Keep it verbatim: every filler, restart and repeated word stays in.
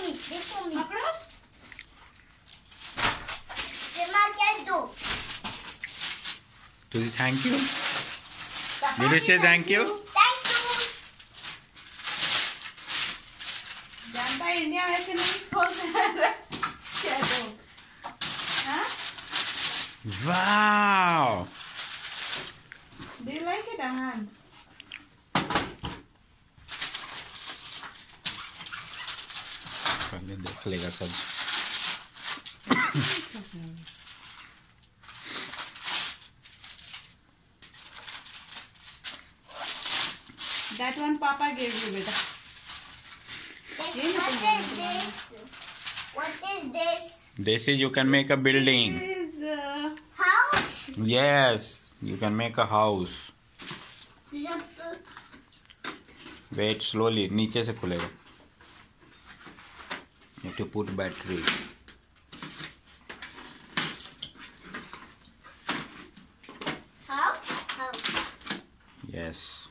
me. This for me. पकड़ो. Mama, can do. Do you thank you? Did you say thank you? Thank you. जानता है India में ऐसे नहीं होता है. क्या तो? हाँ? Wow! Do you like it, Ahaan? पहले देख लेगा सब. That one Papa gave you, beta. What is this? What is this? This is you can make a building. This is uh, House? Yes, you can make a house. Wait slowly. नीचे से खुलेगा. You have to put battery. House? House. Yes.